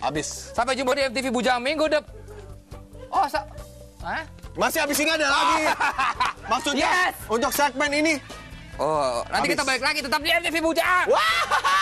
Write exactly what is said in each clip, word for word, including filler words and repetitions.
Habis. Sampai jumpa di M T V Bujang minggu depan. Oh, sa Hah? Masih habis ini ada lagi. Maksudnya Yes! untuk segmen ini. Oh, nanti Habis. kita balik lagi tetap di M T V Bujang. Wah!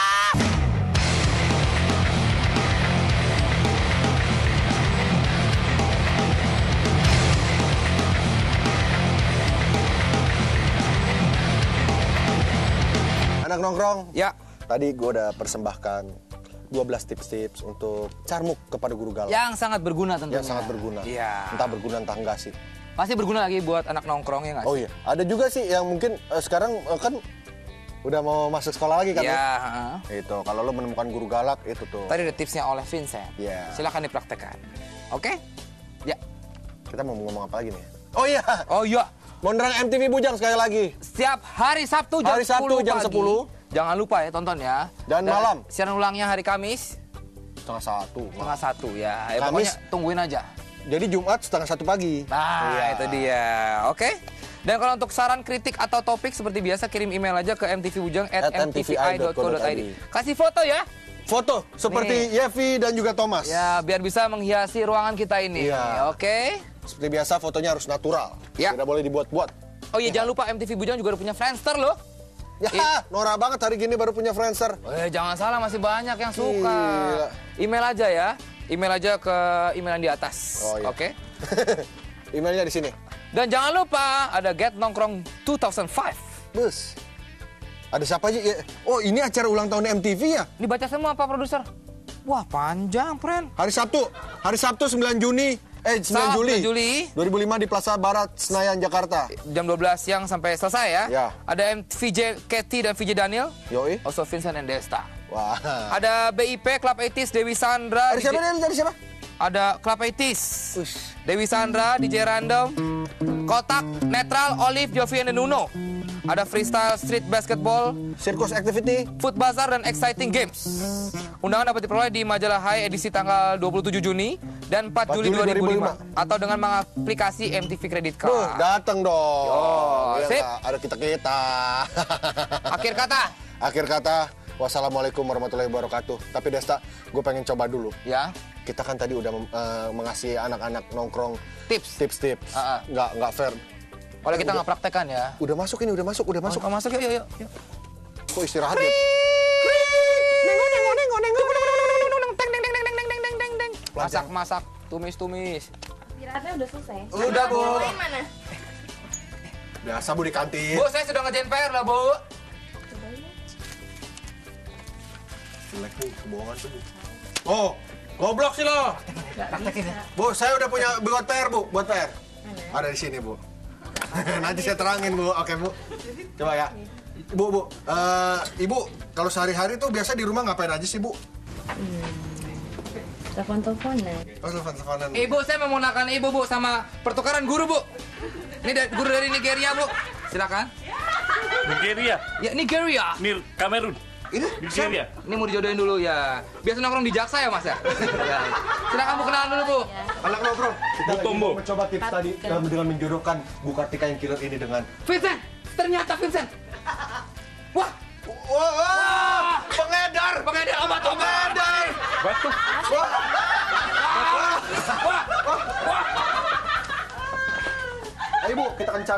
Anak nongkrong. Ya. Tadi gue udah persembahkan dua belas tips-tips untuk carmuk kepada guru galak. Yang sangat berguna tentunya. Yang sangat berguna. Iya. Entah berguna entah enggak sih. Pasti berguna lagi buat anak nongkrong ya nggak Oh sih? iya, ada juga sih yang mungkin uh, sekarang uh, kan udah mau masuk sekolah lagi kan Iya. ya? heeh. Itu kalau lo menemukan guru galak itu tuh. Tadi ada tipsnya oleh Vincent. Iya. Silakan dipraktekkan. Oke? Ya. Kita mau ngomong apa lagi nih? Oh iya, Oh iya. Mondrang M T V Bujang sekali lagi. Setiap hari Sabtu jam Hari Sabtu sepuluh jam pagi. sepuluh. Jangan lupa ya tonton ya. Dan malam. Siaran ulangnya hari Kamis Setengah satu. setengah satu ya. ya Kamis. pokoknya tungguin aja. Jadi Jumat setengah satu pagi. Nah, Iya. itu dia. Oke. Dan kalau untuk saran, kritik atau topik seperti biasa kirim email aja ke m t v bujang at at m t v i dot co dot i d. Kasih foto ya. Foto seperti Yevi dan juga Thomas. Ya, biar bisa menghiasi ruangan kita ini. Iya. Oke. Seperti biasa fotonya harus natural. Ya. Tidak boleh dibuat-buat. Oh iya, jangan lupa M T V Bujang juga udah punya Friendster loh. Ya, norak banget hari gini baru punya Friendster. Eh, jangan salah, masih banyak yang suka. Gila. Email aja ya. Email aja ke email yang di atas. Oh, iya. Oke. Emailnya di sini. Dan jangan lupa ada Get Nongkrong dua ribu lima. Bus. Ada siapa aja? Ya, oh, ini acara ulang tahun M T V ya? Dibaca semua Pak Produser. Wah, panjang, friend. Hari Sabtu. Hari Sabtu sembilan Juni. Eh, sembilan Sabtu, Juli. Juli. dua ribu lima di Plaza Barat, Senayan, Jakarta. Jam dua belas siang sampai selesai ya. Ya. Ada M V J Katy dan V J Daniel. Yoi. Also Vincent and Desta. Wah. Ada B I P, Club delapan puluh Dewi Sandra. Ada siapa D J dia? Ada siapa? Ada Club delapan puluh. Ush. Dewi Sandra, D J Random, Kotak, Netral, Olive, Jovi, and Nuno. Ada freestyle street basketball, Circus Activity. food bazaar, dan exciting games. Undangan dapat diperoleh di Majalah Hai edisi tanggal dua puluh tujuh Juni dan empat Juli dua ribu lima. Atau dengan mengaplikasi M T V Credit Card. Duh, datang dong. Yo, Iya sip. nggak? Ada kita-kita. Akhir kata. Akhir kata, wassalamualaikum warahmatullahi wabarakatuh. Tapi Desta, gue pengen coba dulu. Ya. Kita kan tadi udah uh, mengasih anak-anak nongkrong Tips. tips-tips. Ah, ah. Nggak, nggak fair. Kalau kita nggak praktekkan ya. Udah masuk ini, udah masuk, udah masuk. Masuk, masuk yuk, yuk, yuk. Kok istirahat ya? Masak, masak, tumis, tumis. Istirahatnya udah selesai. Udah, Bu. Yang lain mana? Biasa, Bu, di kantin. Bu, saya sudah ngerjain P R lah, Bu. Jelek nih, kebohongan tuh, Bu. Oh, goblok sih lo. Praktekin ya. Bu, saya udah punya buat P R, Bu. Buat P R. Ada di sini, Bu. Nanti saya terangin, Bu. Oke, Bu. Coba ya. Bu, Bu. Eh, Ibu, kalau sehari-hari tuh biasa di rumah ngapain aja sih, Bu? Telepon-teleponan. Oh, telepon-teleponan. Ibu, saya memudahkan Ibu, Bu, sama pertukaran guru, Bu. Ini dari, guru dari Nigeria, Bu. Silakan. Nigeria, Ya, Nigeria. Nir Kamerun, Ini Nigeria. Ini mau dijodohin dulu ya. Biasa nongkrong di Jaksa ya, Mas ya? Ya. Silakan, Bu, kenalan dulu, Bu. anak nongkrong. Kita lagi Tombo. mau mencoba tips tadi dengan, dengan menjodohkan Bu Kartika yang killer ini dengan Vincent, ternyata Vincent. Wah, Wah, wah, pengedar, pengedar obat, pengedar. Batu. Ayo, Bu, kita kencan.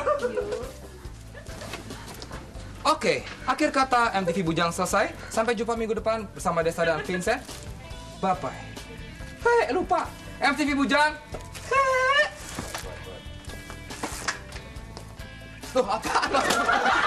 Oke, akhir kata M T V Bujang selesai. Sampai jumpa minggu depan bersama Desta dan Vincent. Bye-bye. Hei, lupa. M T V Bujang. Hei. Tuh, apaan lo?